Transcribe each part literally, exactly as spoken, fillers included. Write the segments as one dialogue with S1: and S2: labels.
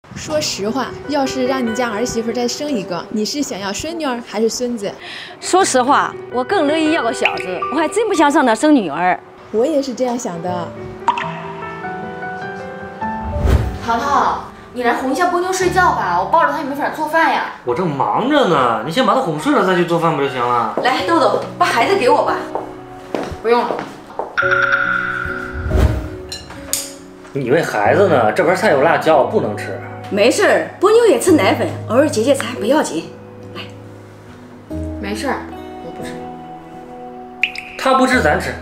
S1: 说实话，要是让你家儿媳妇再生一个，你是想要孙女儿还是孙子？
S2: 说实话，我更乐意要个小子，我还真不想让她生女儿。
S1: 我也是这样想的。
S3: 淘淘，你来哄一下波妞睡觉吧，我抱着她也没法做饭呀。
S4: 我正忙着呢，你先把她哄睡了再去做饭不就行了？
S2: 来，豆豆，把孩子给我吧。
S3: 不用了。
S4: 你以为孩子呢？这盘菜有辣椒，不能吃。
S2: 没事儿，波妞也吃奶粉，偶尔解解馋不要紧。来，
S3: 没事儿，我不吃。
S4: 她不吃，咱吃。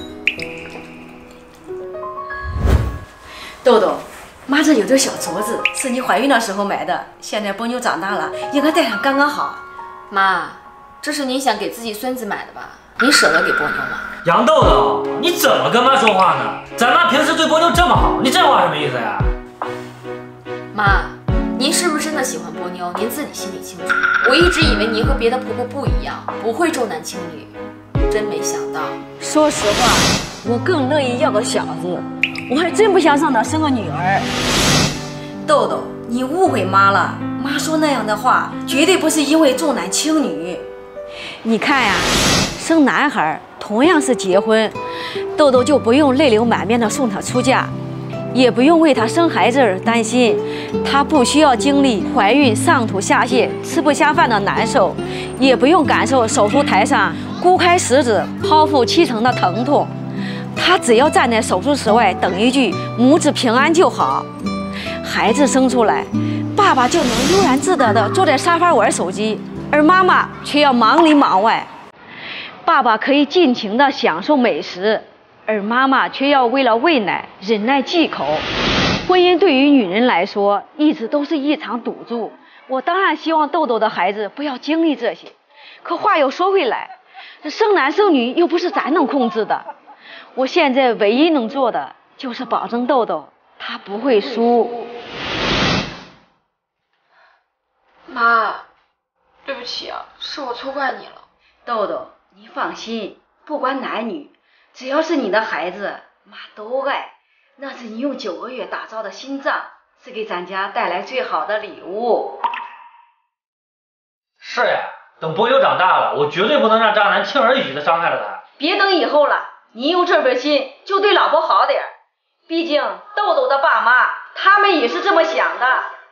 S2: 豆豆，妈这有对小镯子，是你怀孕的时候买的，现在波妞长大了，应该戴上刚刚好。
S3: 妈，这是您想给自己孙子买的吧？您舍得给波妞吗？
S4: 杨豆豆，你怎么跟妈说话呢？咱妈平时对波妞这么好，你这话什么意思呀？
S3: 妈，您是不是真的喜欢波妞？您自己心里清楚。我一直以为您和别的婆婆不一样，不会重男轻女，真没想到。
S2: 说实话，我更乐意要个小子，我还真不想让她生个女儿。豆豆，你误会妈了，妈说那样的话，绝对不是因为重男轻女。你看呀，生男孩同样是结婚，豆豆就不用泪流满面的送他出嫁，也不用为他生孩子而担心，她不需要经历怀孕上吐下泻、吃不下饭的难受，也不用感受手术台上箍开食指、剖腹七成的疼痛。她只要站在手术室外等一句“母子平安”就好。孩子生出来，爸爸就能悠然自得地坐在沙发玩手机，而妈妈却要忙里忙外。爸爸可以尽情地享受美食，而妈妈却要为了喂奶忍耐忌口。婚姻对于女人来说，一直都是一场赌注。我当然希望豆豆的孩子不要经历这些，可话又说回来，这生男生女又不是咱能控制的。我现在唯一能做的就是保证豆豆他不会输。
S3: 妈，对不起啊，是我错怪你了。
S2: 豆豆，你放心，不管男女，只要是你的孩子，妈都爱。那是你用九个月打造的心脏，是给咱家带来最好的礼物。
S4: 是呀，等波妞长大了，我绝对不能让渣男轻而易举地伤害了她。
S2: 别等以后了，你有这份心就对老婆好点，毕竟豆豆的爸妈他们也是这么想的。